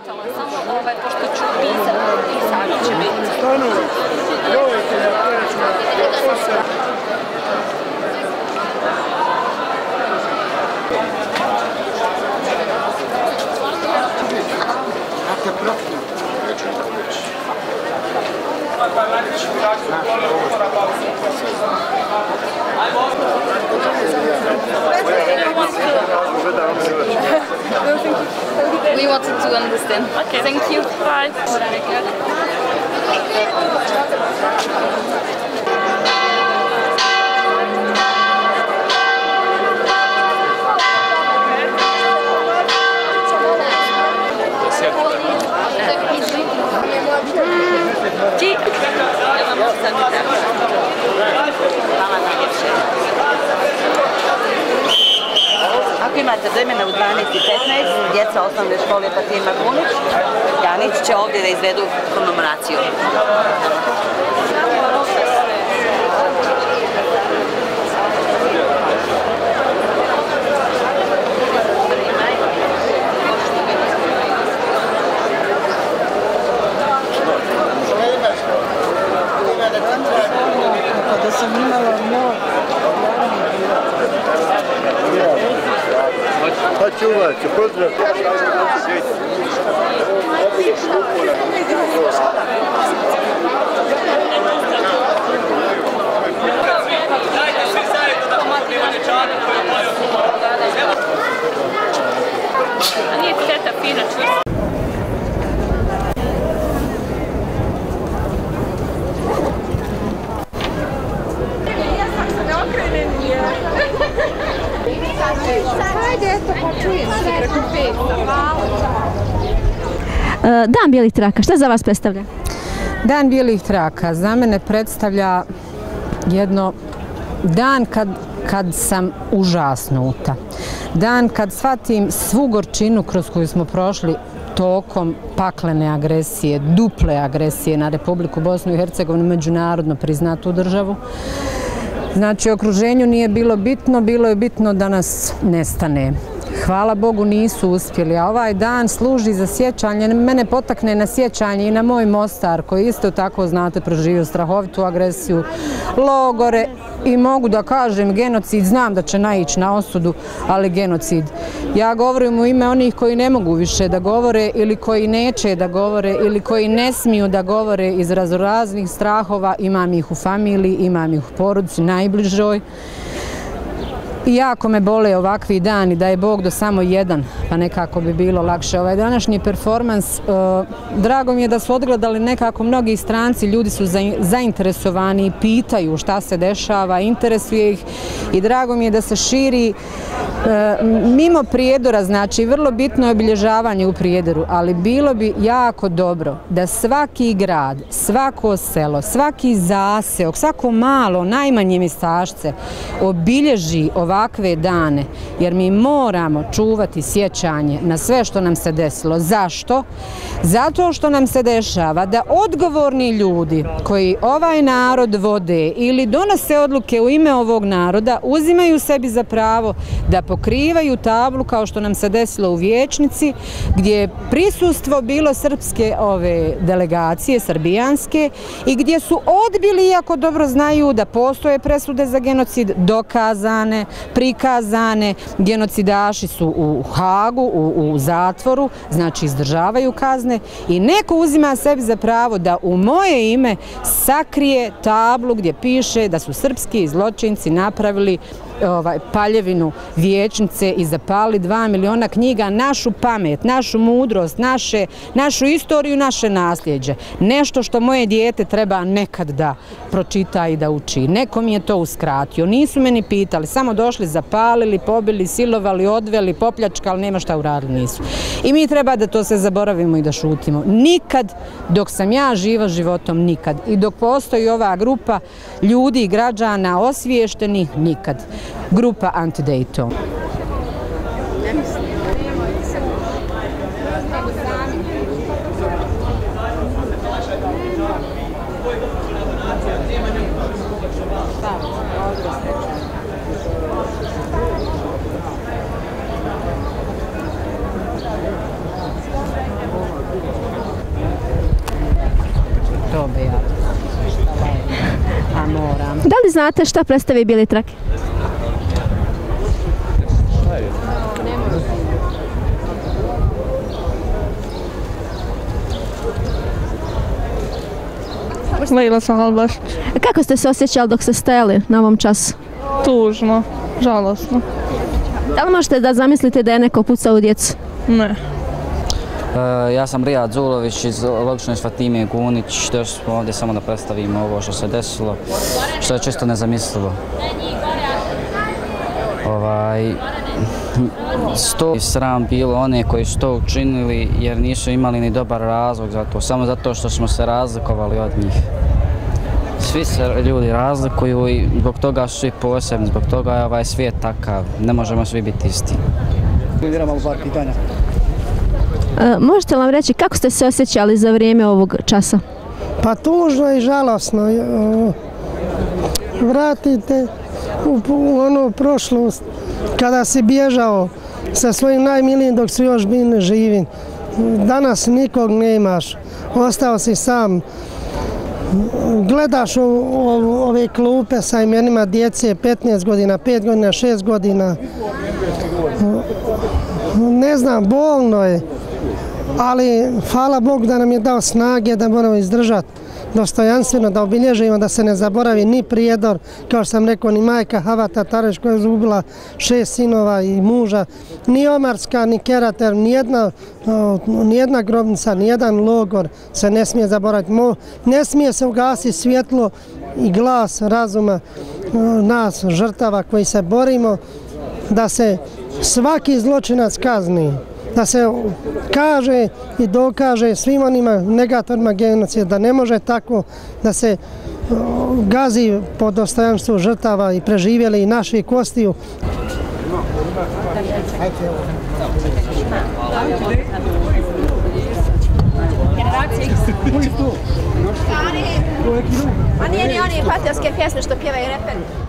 pitala, samo pošto ću pisati i sad će biti. We wanted to understand. Okay. Thank you. Bye. Ako imate vremena u 12:15, djeca osnovne škole Fatima Kunić, Janić će ovdje da izvedu komemoraciju. Da sam imala pa čuvajte, pozdrav! A nije teta fina čvrsta. Hajde, eto, pa čujem se preko 5. Dan bijelih traka, šta za vas predstavlja? Dan bijelih traka za mene predstavlja dan kad sam užasnuta. Dan kad shvatim svu gorčinu kroz koju smo prošli tokom paklene agresije, duple agresije na Republiku Bosnu i Hercegovinu, međunarodno priznatu državu. Znači, okruženju nije bilo je bitno da nas nestane. Hvala Bogu nisu uspjeli, a ovaj dan služi za sjećanje, mene potakne na sjećanje i na moj Mostar koji isto tako, znate, proživio strahovitu agresiju, logore i mogu da kažem genocid, znam da će naići na osudu, ali genocid. Ja govorim u ime onih koji ne mogu više da govore ili koji neće da govore ili koji ne smiju da govore iz raznoraznih strahova, imam ih u familiji, imam ih u porodici, najbližoj. I jako me bole ovakvi dani, da je Bog do samo jedan, pa nekako bi bilo lakše. Ovaj današnji performans, drago mi je da su odgledali nekako mnogi stranci, ljudi su zainteresovani i pitaju šta se dešava, interesuje ih i drago mi je da se širi mimo Prijedora, znači vrlo bitno je obilježavanje u Prijedoru, ali bilo bi jako dobro da svaki grad, svako selo, svaki zaseok, svako malo, najmanje mjestašce obilježi ovakve dane, jer mi moramo čuvati sjećanje na sve što nam se desilo. Zašto? Zato što nam se dešava da odgovorni ljudi koji ovaj narod vode ili donose odluke u ime ovog naroda uzimaju sebi za pravo da pokrivaju tablu kao što nam se desilo u Vijećnici, gdje je prisustvo bilo srpske delegacije, srbijanske, i gdje su odbili, iako dobro znaju da postoje presude za genocid, dokazane, prikazane, genocidaši su u Hagu, u zatvoru, znači izdržavaju kazne, i neko uzima sebi za pravo da u moje ime sakrije tablu gdje piše da su srpski zločinci napravili paljevinu Vijećnice i zapalili 2 miliona knjiga, našu pamet, našu mudrost, našu istoriju, naše nasljeđe. Nešto što moje dijete treba nekad da pročita i da uči. Neko mi je to uskratio. Nisu meni pitali, samo došli, zapalili, pobili, silovali, odveli, popljačkali, nema šta uradili nisu. I mi treba da to se zaboravimo i da šutimo. Nikad, dok sam ja živa životom, nikad. I dok postoji ova grupa ljudi i građana osviještenih, nikad. Grupa Anti-Dayton. znate šta predstavljaju bijele trake? Lejla Sahalbaš. Kako ste se osjećali dok ste stajali na ovom času? Tužno, žalosno. Da li možete da zamislite da je neko pucao u djecu? Ne. Ja sam Rijad Zulović iz logično iz Fatime Gunić, došli smo ovdje samo da predstavimo ovo što se desilo, što je čisto nezamislivo. Sto sram bilo one koji su to učinili jer nisu imali ni dobar razlog za to, samo zato što smo se razlikovali od njih. Svi se ljudi razlikuju i zbog toga su svi posebni, zbog toga je ovaj svijet takav, ne možemo svi biti isti. Imamo par pitanja. Možete li nam reći kako ste se osjećali za vrijeme ovog časa? Pa tužno i žalosno. Vratite u onu prošlost kada si bježao sa svojim najmilijim dok su još bili živi. Danas nikog nemaš, ostao si sam. Gledaš ove klupe sa imenima djece 15 godina, 5 godina, 6 godina. Ne znam, bolno je, ali hvala Bogu da nam je dao snage da moramo izdržati dostojanstveno, da obilježimo, da se ne zaboravi ni Prijedor, kao što sam rekao, ni majka Havata Tareš koja je izgubila 6 sinova i muža, ni Omarska, ni Kerater, nijedna grobnica, nijedan logor se ne smije zaboraviti. Ne smije se ugasiti svjetlo i glas razuma nas, žrtava koji se borimo, da se svaki zločinac kazni, da se kaže i dokaže svim onima negatorima genocida da ne može tako, da se gazi po dostojanstvu žrtava i preživjeli i naših kostiju. A nije ni oni patriotske pjesme što pjevaju reperi.